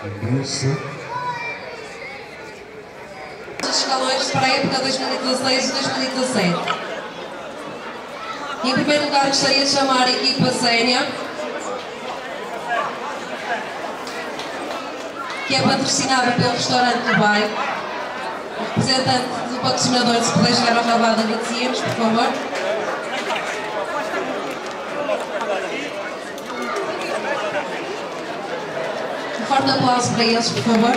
Os escalões para a época 2016-2017. Em primeiro lugar, gostaria de chamar a equipa sénior, que é patrocinada pelo restaurante Dubai. O representante do patrocinador, se puder chegar ao relvado, agradecíamos, por favor. Um forte aplauso para eles, por favor.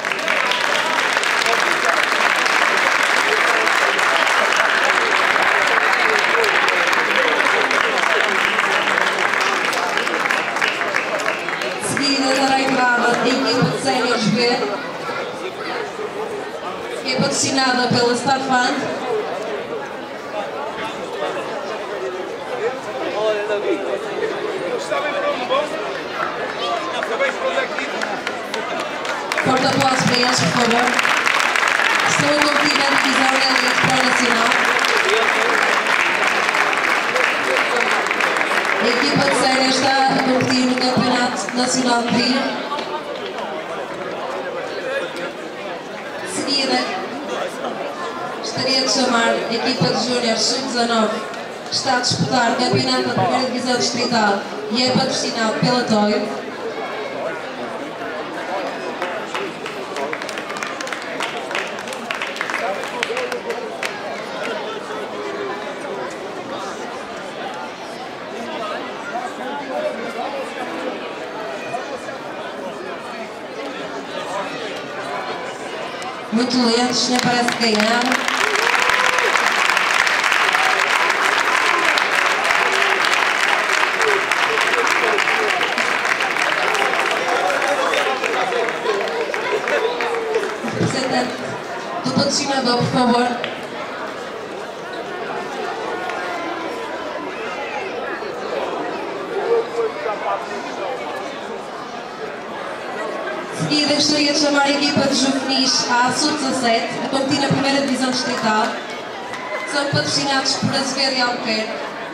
De seguida dará entrada a equipa de séniores B, que é patrocinada pela Star Fund. Forte aplauso para eles, por favor. Estão a competir na divisão da Liga Pro Nacional. A equipa de sénior está a competir no Campeonato Nacional de Trio. De seguida, gostaria de chamar a equipa de júniores sub-19, que está a disputar o Campeonato da Primeira Divisão Distrital e é patrocinado pela Toyo. Muito lentos, nem parece que ganharam. Representante do patrocinador, por favor. De seguida, gostaria de chamar a equipa de juvenis à Sub-17, a competir na primeira divisão distrital. São patrocinados por Azevedo e Albuquerque.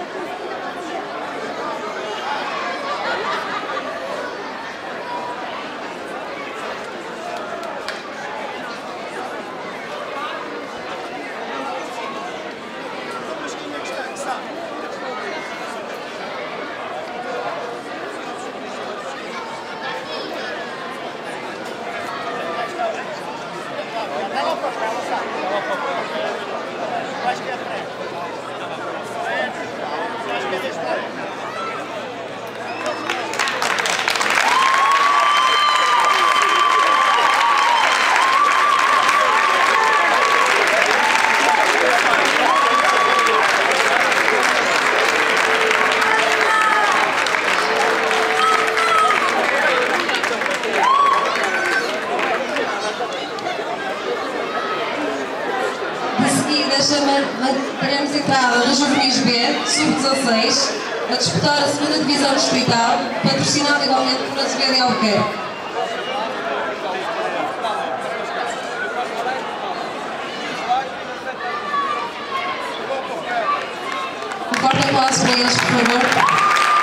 Teremos entrada da Juvenis B, Sub-16, a disputar a segunda divisão distrital, patrocinada igualmente por Azevedo e Albuquerque. Um forte aplauso para eles, por favor.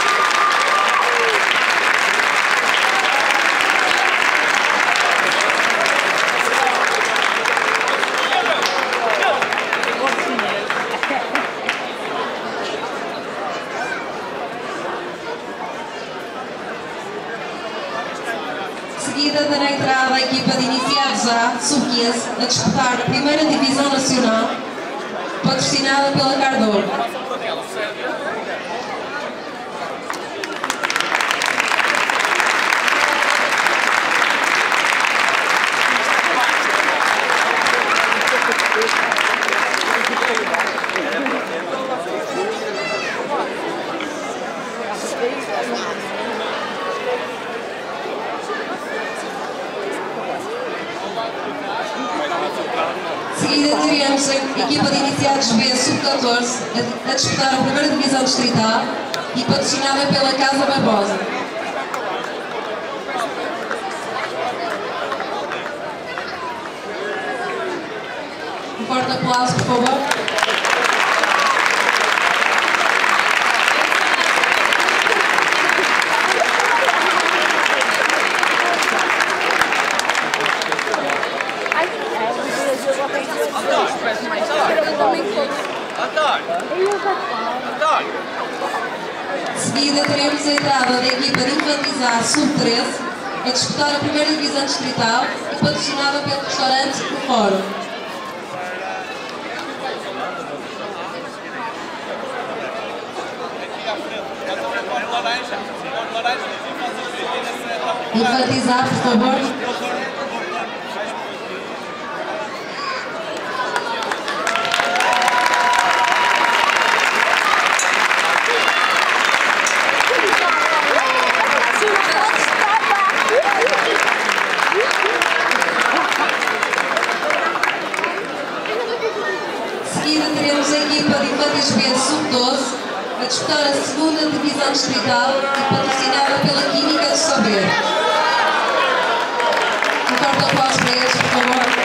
De seguida dará entrada a equipa de iniciados A, Sub-15, a disputar a primeira divisão nacional, patrocinada pela Cardouro. De seguida teremos a equipa de iniciados B Sub-14 a disputar a primeira divisão distrital e patrocinada pela Casa Barbosa. Um forte aplauso, por favor. De seguida teremos a entrada da equipa de Infantilizar Sub-13 a disputar a primeira divisão distrital e patrocinada pelo restaurante do Fórum. Infantilizar, por favor. De seguida teremos a equipa de Infantis B Sub-12 a disputar a segunda divisão distrital e patrocinada pela Química de Saber. Um forte aplauso para eles, por favor.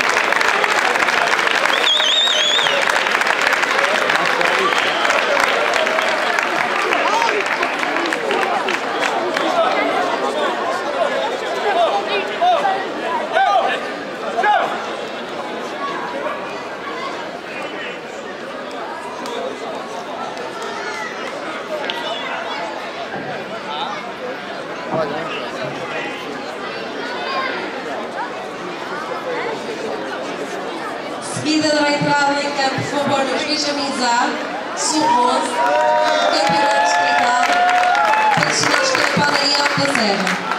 Seguida da entrada em campo, por favor, nos Benjamins A, Sub-11, Campeonato Distrital, patrocinados pela Padaria Alta da Serra.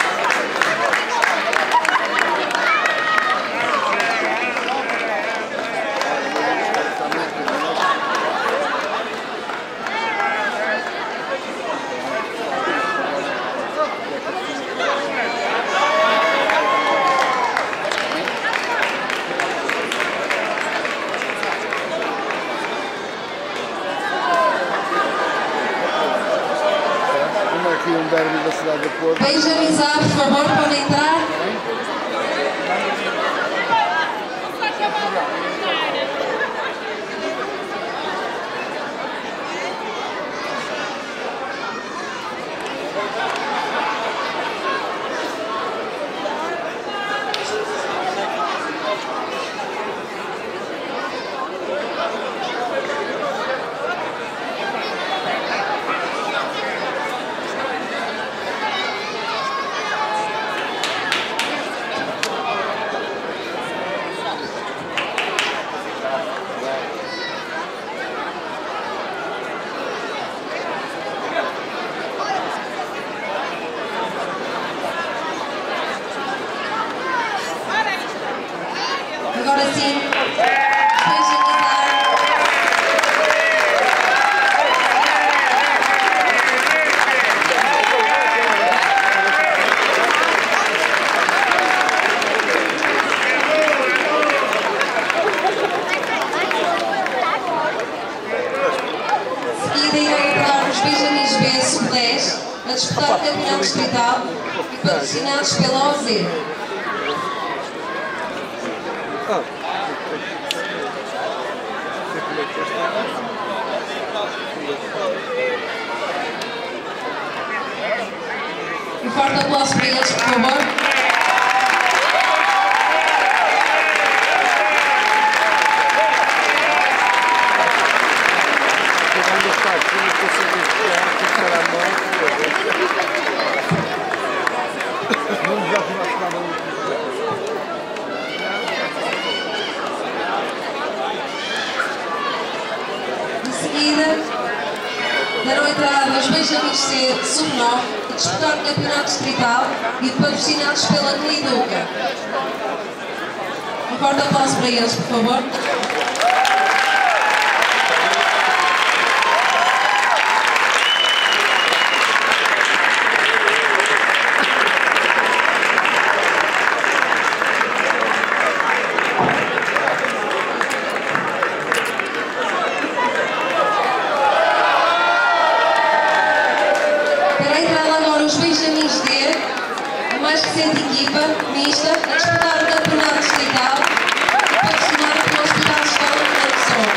Aqui um derby da cidade do Porto. Benjamins A, por favor, podem entrar. Agora sim, seguida irão entrar os Benjamins B Sub-10 a disputar o Campeonato Distrital e patrocinados pela OZ. Um forte aplauso para eles, por favor. De seguida, darão entrada aos Benjamins C Sub-9 a disputar o Campeonato Distrital e patrocinados pela Cliduca. Um forte aplauso para eles, por favor. Benjamins D, a mais recente equipa mista a disputar o Campeonato Distrital, patrocinado pelo Hospital Escola de Pessoa.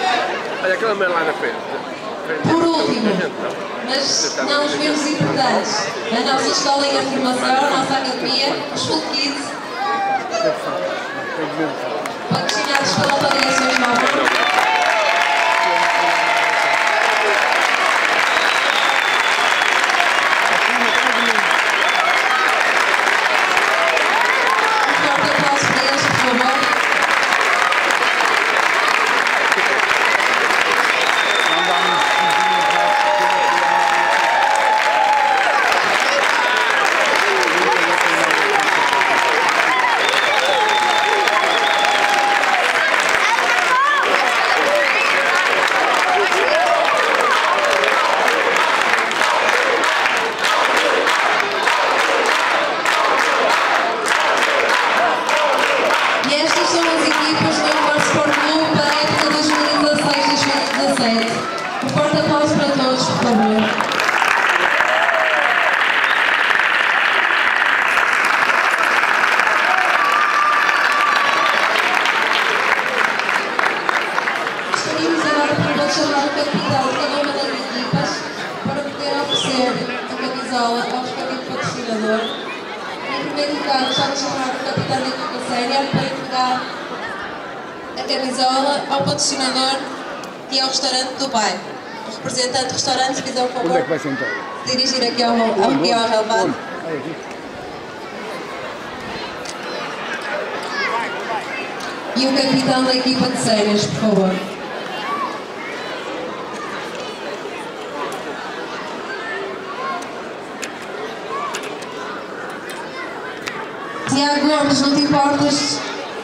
Olha aquela mãe lá na frente. Por último, mas não os menos importantes, a nossa escola em formação, a nossa academia, os Full Kids, patrocinados pela Federação Escola. Um forte aplauso para todos, por favor. Gostaríamos agora, por favor, de chamar o capitão de cada uma das equipas para poder oferecer a camisola ao respectivo patrocinador. Em primeiro lugar, gostava de chamar o capitão da equipa sénior para entregar a camisola ao patrocinador e ao restaurante do bairro. O representante do restaurante, se fizer o favor, onde é que vai sentar? Dirigir aqui ao relevado. E o capitão da equipa de séniores, por favor. Tiago Gomes, não te importas?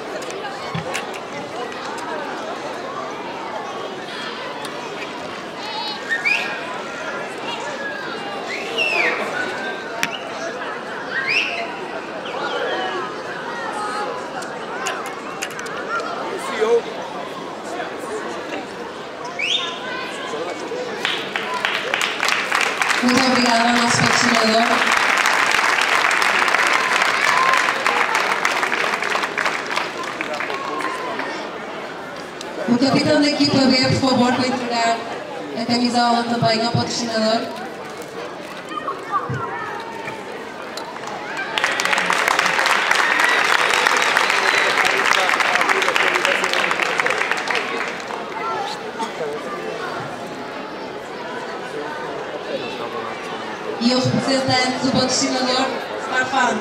Muito obrigada ao nosso patrocinador. O capitão da equipa B, por favor, para entregar a camisola também ao patrocinador. E o representante do patrocinador, Farfan.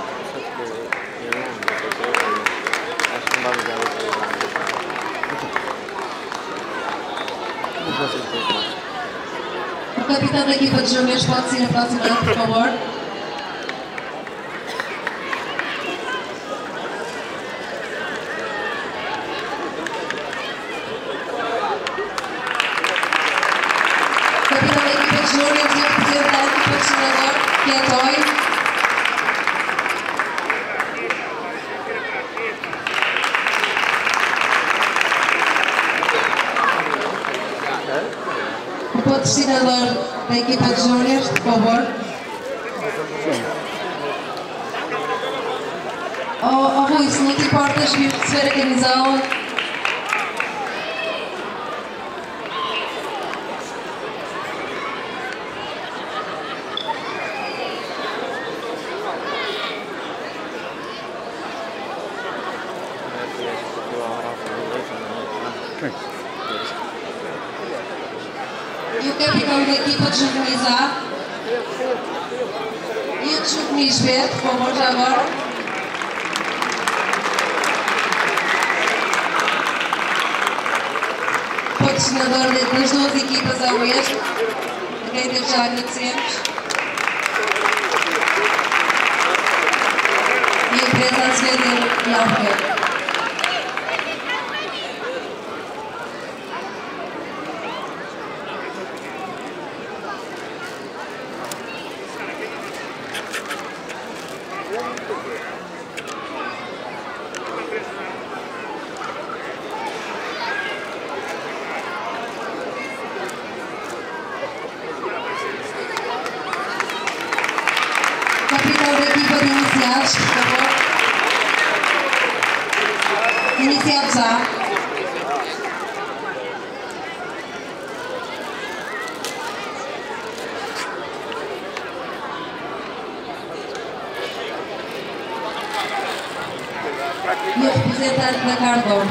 O capitão da equipa de júniores pode ser aproximado, por favor. O capitão da equipa de júniores e o representante do patrocinador, que é Toy. O patrocinador da equipa de júniores, por favor. Oh Rui, se não te importas vir receber a camisola. E o capitão da equipa de juvenis A e o de juvenis B, por favor, já agora. O patrocinador das duas equipas é o mesmo, a quem desde já agradecemos. E a empresa Azevedo e Albuquerque. Capitão da equipa de iniciados, por favor. Iniciados A. e o representante da Cardor.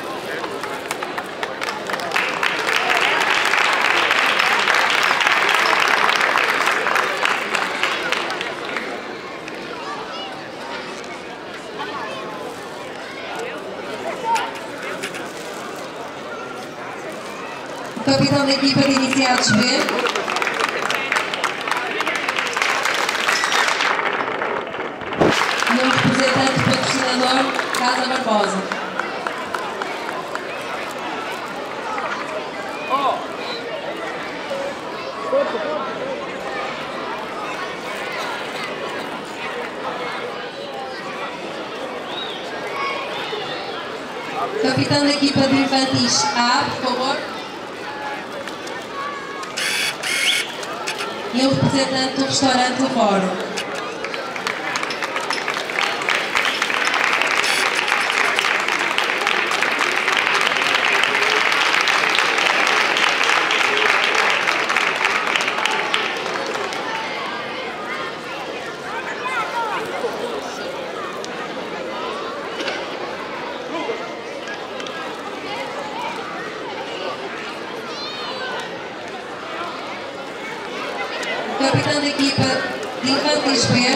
O capitão da equipa de iniciados B. E o representante patrocinador, Casa Barbosa. Capitão da equipa de infantis A, por favor. E o representante do restaurante do Fórum. Capitão da equipa de infantis B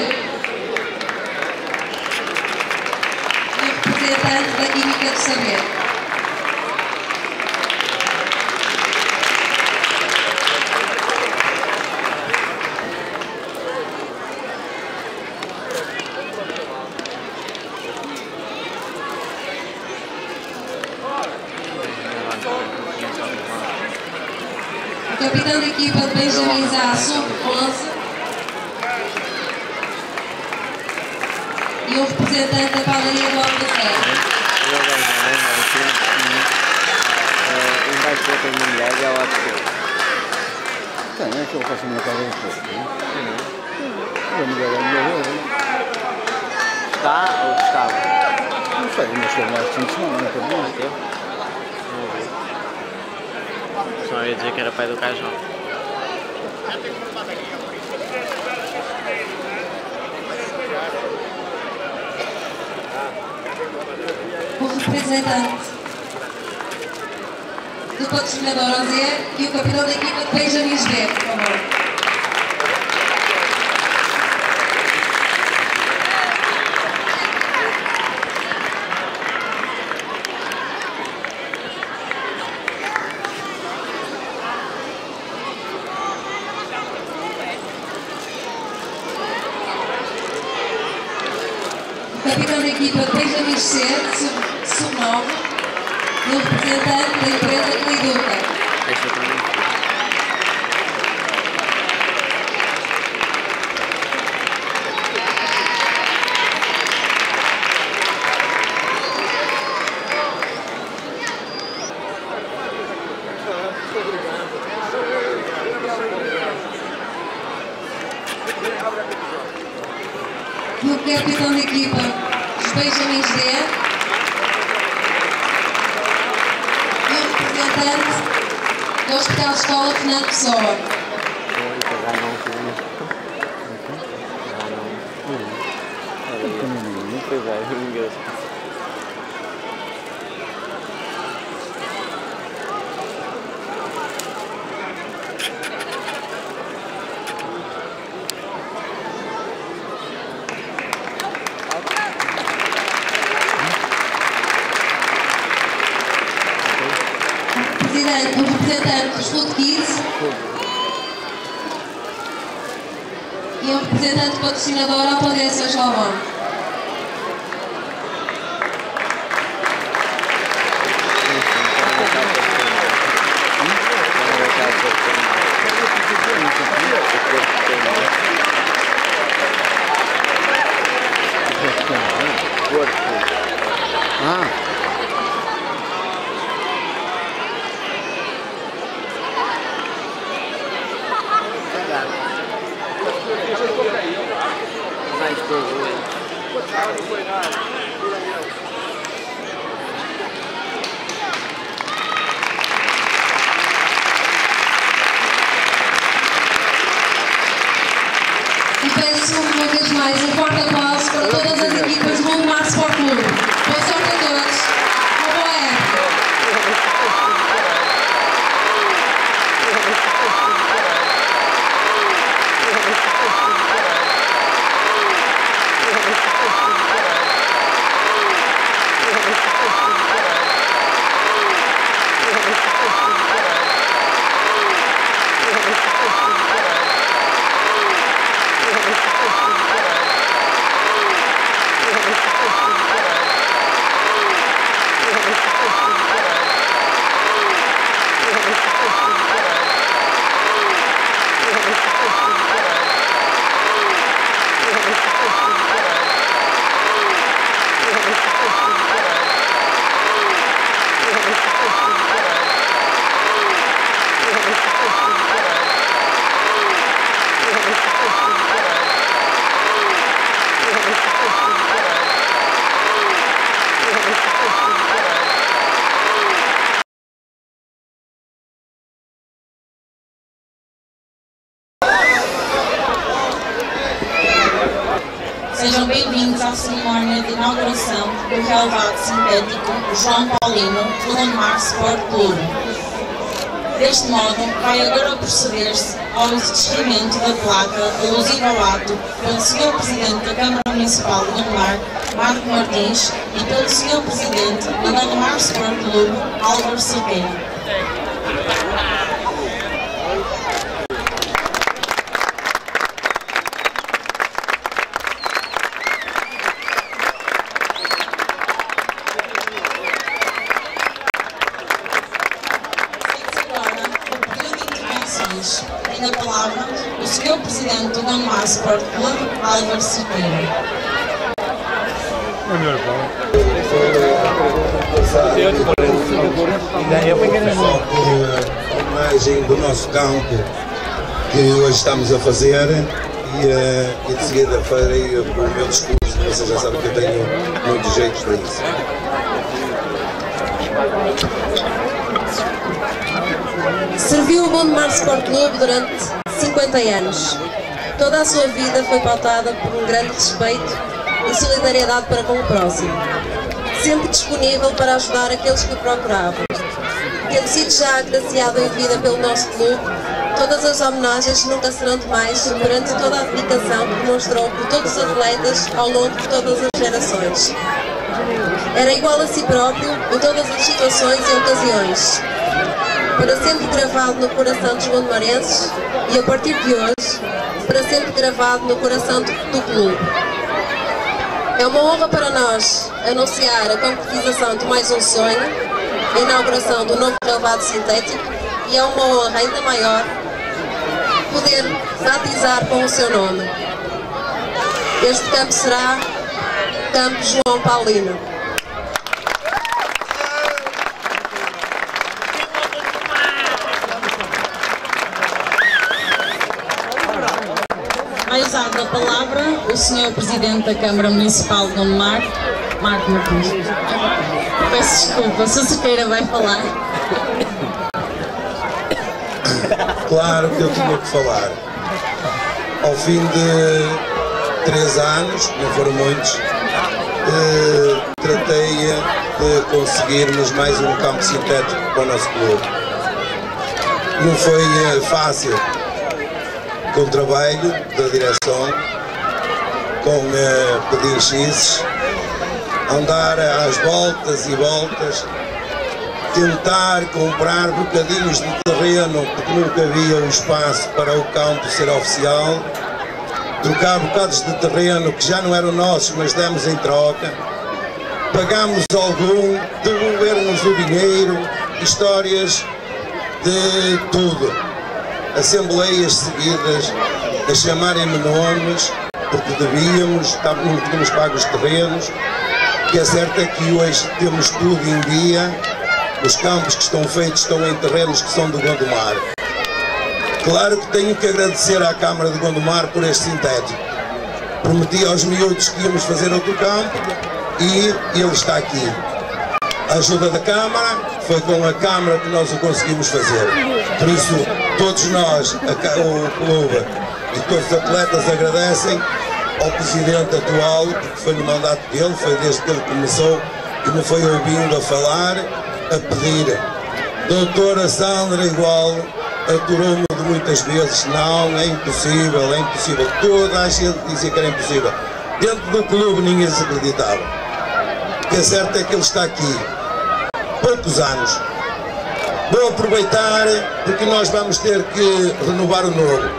e o representante da Química do Saber. Capitão da equipa de Benjamins A, sub-11 e o representante da padaria do Alcacete. Tem, é que eu faço a minha casa de pouco. A mulher é a minha vez. Está ou estava? Não sei, mas foi mais de 5 semanas, não acabou. Não vi. Só ia dizer que era pai do Cajão. O representante do patrocinador Ozier e o capitão da equipa de Benjamins B, por favor. O capitão da equipa de Benjamins C, sub-9, e o representante da empresa Cliduca. Deixa também. E o capitão da equipa dos Benjamins D e o representante do Hospital Escola Fernando Pessoa. Pois é, engraçado. O representante dos Food Kids e o representante patrocinador Autodência Jovem. E peço uma vez mais um forte aplauso para todas as equipas do Mar Sport Clube. Sejam bem-vindos à cerimónia de inauguração do relevado sintético João Paulino do Gondomar Sport Clube. Deste modo, vai agora proceder-se ao descimento da placa alusiva ao ato pelo Sr. Presidente da Câmara Municipal de Gondomar, Marco Martins, e pelo Sr. Presidente do Gondomar Sport Clube, Álvaro Silveira. Tem a palavra o Sr. Presidente do Gondomar Sport Clube, Álvaro Silveira. Só por imagem do nosso campo que hoje estamos a fazer e de seguida farei o meu discurso. Vocês já sabem que eu tenho muitos jeitos para isso. Serviu o Gondomar Sport Clube durante 50 anos. Toda a sua vida foi pautada por um grande respeito e solidariedade para com o próximo. Sempre disponível para ajudar aqueles que o procuravam. Tendo sido já agraciado em vida pelo nosso clube, todas as homenagens nunca serão demais perante toda a dedicação que demonstrou por todos os atletas ao longo de todas as gerações. Era igual a si próprio em todas as situações e ocasiões. Para sempre gravado no coração dos gondomarenses e, a partir de hoje, para sempre gravado no coração do clube. É uma honra para nós anunciar a concretização de mais um sonho, a inauguração do novo relevado sintético, e é uma honra ainda maior poder batizar com o seu nome. Este campo será Campo João Paulino. Vai usar a palavra o Sr. Presidente da Câmara Municipal de Gondomar, Marco Martins. Peço desculpa, se o Sequeira vai falar. Claro que eu tinha que falar. Ao fim de 3 anos, não foram muitos, tratei de conseguirmos mais um campo sintético para o nosso clube. Não foi fácil. Com o trabalho da direção, com pedinchices, andar às voltas e voltas, tentar comprar bocadinhos de terreno, porque nunca havia um espaço para o campo ser oficial, trocar bocados de terreno que já não eram nossos, mas demos em troca, pagámos algum, devolvermos o dinheiro, histórias de tudo. Assembleias seguidas a chamarem-me nomes porque devíamos, não tínhamos pago os terrenos. O que é certo é que hoje temos tudo em dia, os campos que estão feitos estão em terrenos que são do Gondomar. Claro que tenho que agradecer à Câmara de Gondomar por este sintético. Prometi aos miúdos que íamos fazer outro campo e ele está aqui. A ajuda da Câmara, foi com a Câmara que nós o conseguimos fazer. Por isso, todos nós, o clube e todos os atletas agradecem ao Presidente atual, porque foi no mandato dele, foi desde que ele começou, que me foi ouvindo a falar, a pedir. Doutora Sandra igual, aturou-me de muitas vezes, não, é impossível, é impossível. Toda a gente dizia que era impossível. Dentro do clube ninguém se acreditava. O que é certo é que ele está aqui. Poucos anos. Vou aproveitar porque nós vamos ter que renovar o novo.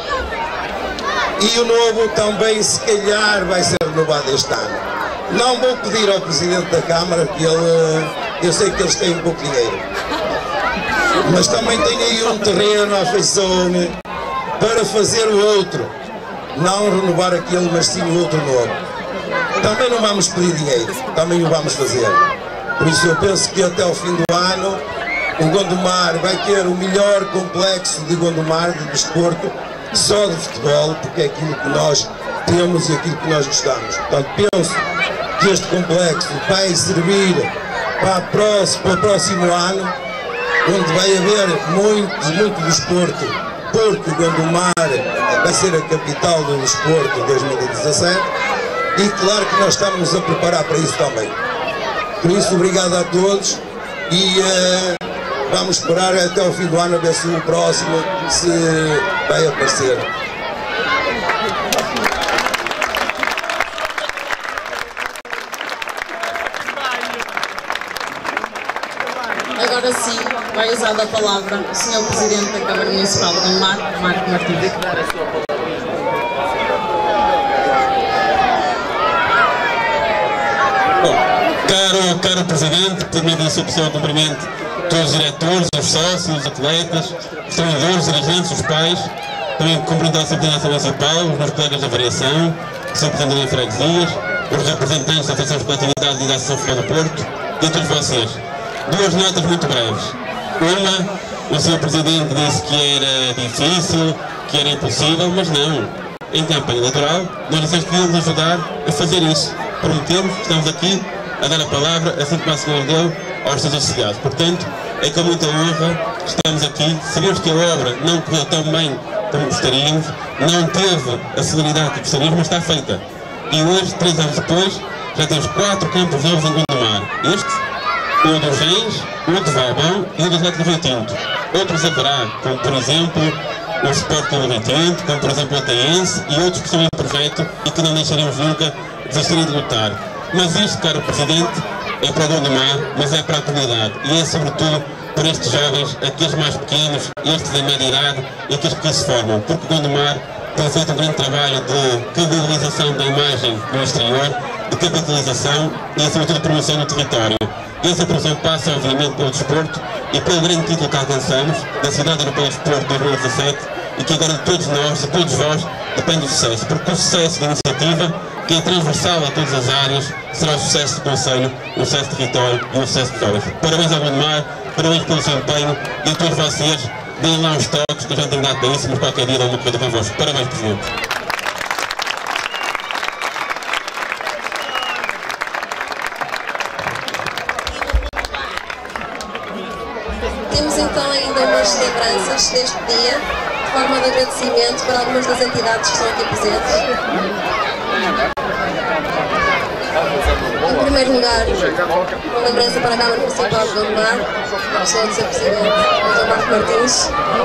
E o novo também, se calhar, vai ser renovado este ano. Não vou pedir ao Presidente da Câmara, que eu sei que eles têm pouco dinheiro. Mas também tem aí um terreno à feição para fazer o outro. Não renovar aquele, mas sim o outro novo. Também não vamos pedir dinheiro, também o vamos fazer. Por isso eu penso que até ao fim do ano o Gondomar vai ter o melhor complexo de Gondomar de desporto, só de futebol, porque é aquilo que nós temos e aquilo que nós gostamos. Portanto, penso que este complexo vai servir para o próximo ano, onde vai haver muito desporto, porque Gondomar vai ser a capital do desporto em 2017. E claro que nós estamos a preparar para isso também. Por isso, obrigado a todos e vamos esperar até o fim do ano a ver se o próximo se vai aparecer. Agora sim, vai usar a palavra o Sr. Presidente da Câmara Municipal de Gondomar, Marco Martins. Bom, caro Presidente, permita-me a sua pessoa cumprimento todos os diretores, os sócios, os atletas, os treinadores, os dirigentes, os pais, também cumprimento a Secretaria Municipal, os meus colegas da variação, o Sr. Presidente da Freguesias, os representantes da Associação de Coletividade e da Associação Futebol do Porto e a todos vocês. Duas notas muito breves. Uma, o Sr. Presidente disse que era difícil, que era impossível, mas não. Em campanha eleitoral, nós dissemos que íamos ajudar a fazer isso. Prometemos, estamos aqui a dar a palavra, assim como a senhora deu, aos seus associados. Portanto, é com muita honra que estamos aqui. Sabemos que a obra não correu tão bem como gostaríamos, não teve a celeridade que gostaríamos, mas está feita. E hoje, 3 anos depois, já temos 4 campos novos em Gondomar. Este, o dos Reis, o de Valbão e o do Atlético Rio Tinto. Outros haverá, como por exemplo o Sport Clube Rio Tinto, como por exemplo o Ataense e outros que estão em projeto e que não deixaremos nunca desistirem de lutar. Mas isto, caro Presidente, é para o Gondomar, mas é para a comunidade e é sobretudo para estes jovens, aqueles mais pequenos, estes da média idade e aqueles que se formam, porque Gondomar tem feito um grande trabalho de credibilização da imagem no exterior, de capitalização e sobretudo de promoção no território. E essa promoção passa obviamente pelo desporto e pelo grande título que alcançamos da Cidade Europeia de Desporto 2017 e que agora de todos nós, de todos vós, depende do sucesso, porque o sucesso da iniciativa, que é transversal a todas as áreas, será o sucesso do Conselho, o sucesso do território e o sucesso dos jovens. Parabéns ao Gondomar, parabéns pelo seu empenho e a todos vocês, deem lá os toques que eu já tenho dado para isso, mas qualquer dia dou uma coisa convosco. Parabéns, Presidente. Temos então ainda umas lembranças deste dia, de forma de agradecimento para algumas das entidades que estão aqui presentes. Em primeiro lugar, uma lembrança para a Câmara Municipal de Gondomar, a pessoa do Sr. Presidente, Dr. Marco Martins.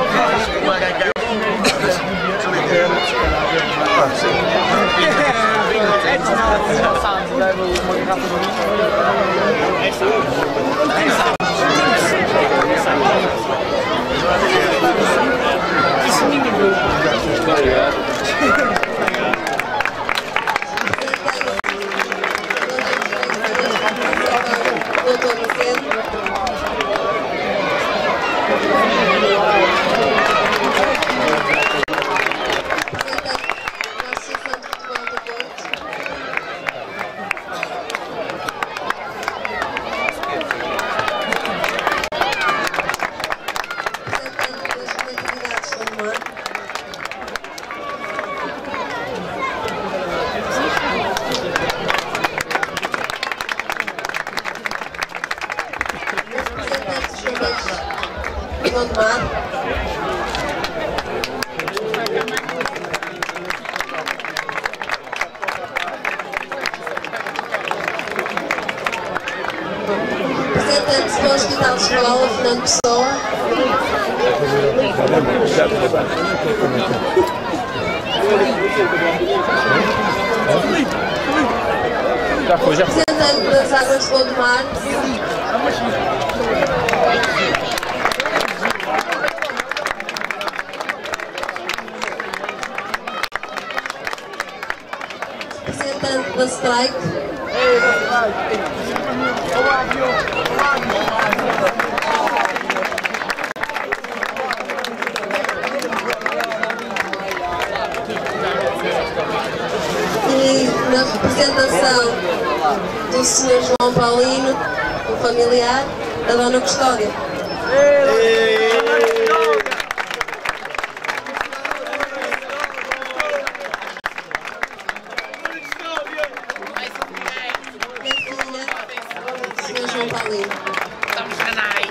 Representantes do Hospital de Escola, Fernando Pessoa. Representante das Águas de Gondomar. Representante da Strike. E na representação do Sr. João Paulino, o familiar da Dona Custódia. Sr. João Paulino. Estamos canais.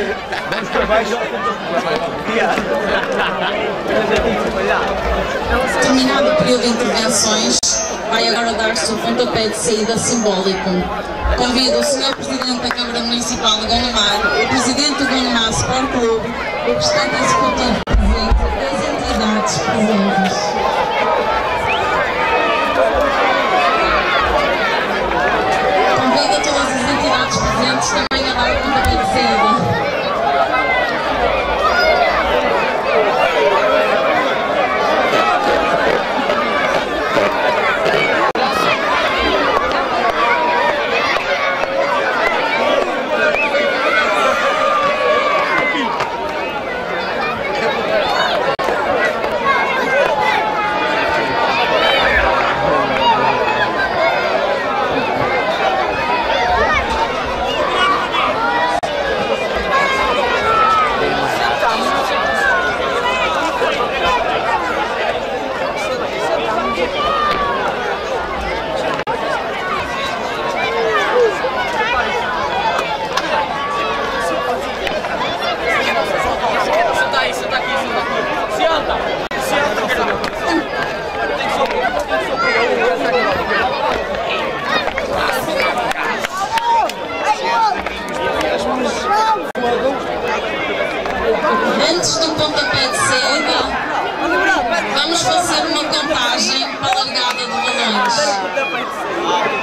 Terminado o período de intervenções, vai agora dar-se o pontapé de saída simbólico. Convido o Sr. Presidente da Câmara Municipal de Gondomar, o Presidente do Gondomar Sport Clube, o Presidente Executivo presente e as entidades presentes. Convido todas as entidades presentes também a dar o pontapé de saída. Antes do pontapé de saída, vamos fazer uma contagem para a largada de balões.